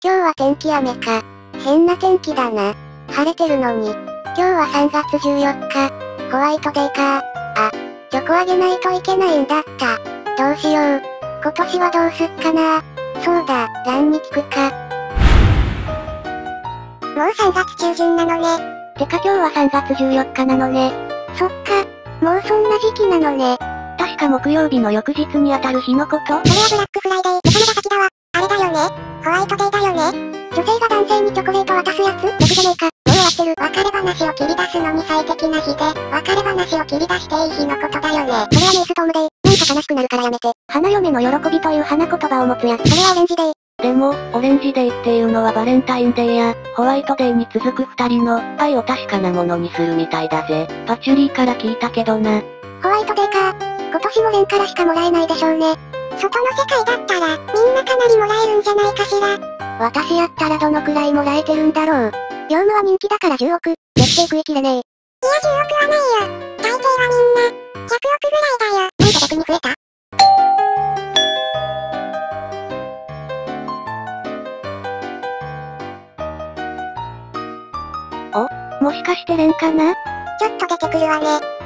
今日は天気雨か。変な天気だな。晴れてるのに。今日は3月14日。ホワイトデーか。あ、チョコあげないといけないんだった。どうしよう。今年はどうすっかな。そうだ、ランに聞くか。もう3月中旬なのね。てか今日は3月14日なのね。そっか。もうそんな時期なのね。 確か木曜日の翌日にあたる日のこと？ それはブラックフライデー。そのが先だわ。あれだよね。ホワイトデーだよね。女性が男性にチョコレート渡すやつ？逆じゃねえか。もう終わってる。別れ話を切り出すのに最適な日で、別れ話を切り出していい日のことだよね。それはネイストームデー。なんか悲しくなるからやめて。 花嫁の喜びという花言葉を持つやつ。 それはオレンジデー。 でも、オレンジデーっていうのはバレンタインデーや、ホワイトデーに続く二人の愛を確かなものにするみたいだぜ。パチュリーから聞いたけどな。 ホワイトデーか。今年もレンからしかもらえないでしょうね。外の世界だったら、みんなかなりもらえるんじゃないかしら。私やったらどのくらいもらえてるんだろう。業務は人気だから10億。絶対食い切れねえ。いや 10億はないよ。大抵はみんな、100億ぐらいだよ。 なんか逆に増えた？ もしかしてレンかな？ ちょっと出てくるわね。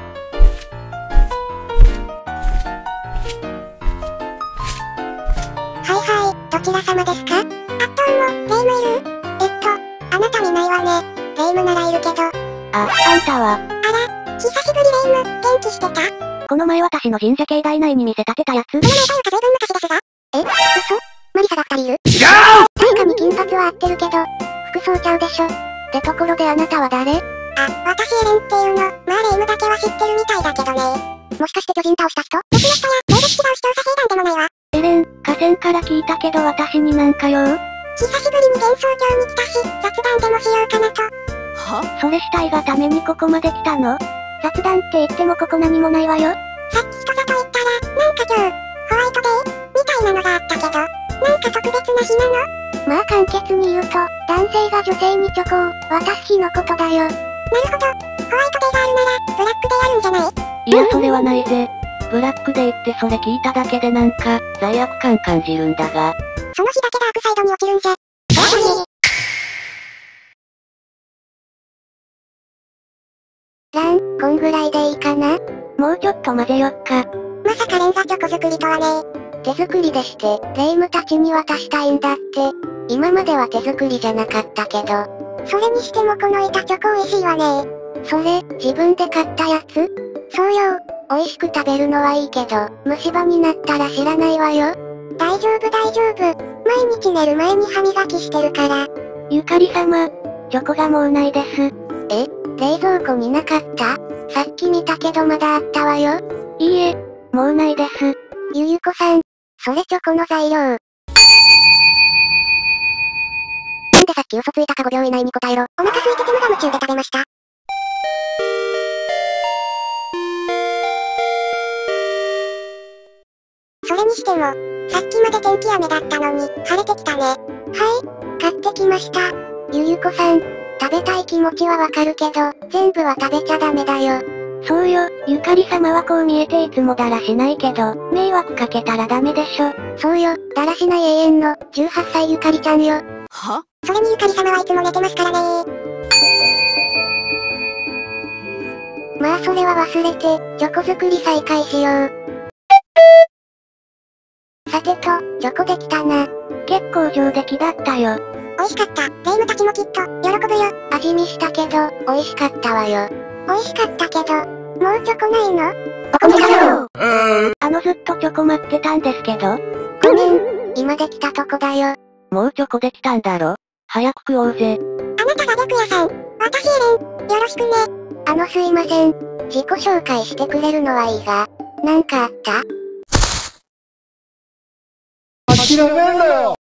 はいはい、どちら様ですか？あ、どうも、レイムいる？あなた見ないわね。レイムならいるけど。 あんたは。 あら、久しぶりレイム、元気してた？ この前私の神社境内内に見せ立てたやつ。 その名前は随分昔ですが。嘘？マリサが2人いる？ 違う！ 確かに金髪は合ってるけど、服装ちゃうでしょ。 ってところであなたは誰？ あ、私エレンっていうの。まあレイムだけは知ってるみたいだけどね。もしかして巨人倒した人？別の人や、霊歴違う視聴者兵団でもないわ。 エレン、河川から聞いたけど私になんか用？ 久しぶりに幻想郷に来たし、雑談でもしようかなと。 は？それしたいがためにここまで来たの？雑談って言ってもここ何もないわよ。 さっき人里言ったら、なんか今日、ホワイトデーみたいなのがあったけど、なんか特別な日なの？まあ簡潔に言うと、男性が女性にチョコを渡す日のことだよ。なるほど。ホワイトデーがあるなら、ブラックデーあるんじゃない？ いやそれはないぜ。ブラックデーってそれ聞いただけでなんか、罪悪感感じるんだが。 その日だけダークサイドに落ちるんじゃ。ラン、こんぐらいでいいかな？ もうちょっと混ぜよっか。 まさかレンザチョコ作りとはね。手作りでして、レイムたちに渡したいんだって。今までは手作りじゃなかったけど。それにしてもこの板チョコ美味しいわね。それ、自分で買ったやつ？そうよ。美味しく食べるのはいいけど、虫歯になったら知らないわよ。大丈夫大丈夫。毎日寝る前に歯磨きしてるから。 ゆかり様、チョコがもうないです。 冷蔵庫になかった？さっき見たけどまだあったわよ。 いいえ、もうないです。 ゆゆこさん、それチョコの材料。なんでさっき嘘ついたか5秒以内に答えろ。お腹空いてて無我夢中で食べました。それにしても、さっきまで天気雨だったのに、晴れてきたね。はい、買ってきました。ゆゆこさん、食べたい気持ちはわかるけど、全部は食べちゃダメだよ。 そうよ、ゆかり様はこう見えていつもだらしないけど、迷惑かけたらダメでしょ。 そうよ、だらしない永遠の、18歳ゆかりちゃんよ。 は？ それにゆかり様はいつも寝てますからね。まあそれは忘れて、チョコ作り再開しよう。さてと、チョコできたな。 結構上出来だったよ。 美味しかった。レイムたちもきっと、喜ぶよ。味見したけど、美味しかったわよ。美味しかったけど、もうチョコないの？ お米だよ。ずっとチョコ待ってたんですけど。 ごめん、今できたとこだよ。 もうチョコできたんだろ？早く食おうぜ。 あなたが白夜さん。私エレン、よろしくね。すいません。自己紹介してくれるのはいいが、なんかあった？ 諦めんなよ。